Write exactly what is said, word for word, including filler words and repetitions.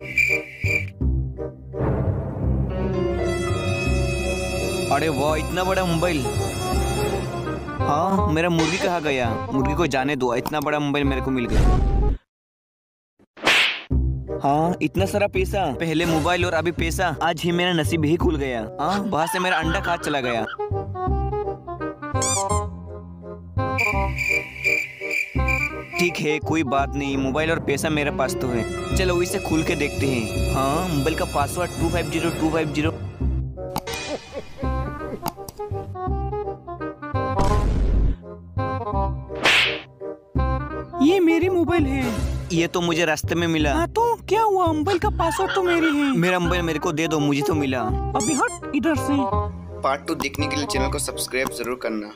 अरे वाह, इतना बड़ा मोबाइल। हाँ, मेरा मुर्गी कहाँ गया? मुर्गी को जाने दो, इतना बड़ा मोबाइल मेरे को मिल गया। हाँ, इतना सारा पैसा, पहले मोबाइल और अभी पैसा। आज ही मेरा नसीब ही खुल गया। हाँ, वहां से मेरा अंडा कहाँ चला गया? ठीक है, कोई बात नहीं, मोबाइल और पैसा मेरे पास तो है। चलो इसे खोल के देखते हैं। हाँ, मोबाइल का password two five zero two five zero. ये मेरी मोबाइल है। ये तो मुझे रास्ते में मिला। हाँ तो क्या हुआ? मोबाइल का पासवर्ड तो मेरी है। मेरा मोबाइल मेरे को दे दो, मुझे तो मिला। अभी हट इधर से। पार्ट टू देखने के लिए चैनल को सब्सक्राइब जरूर करना।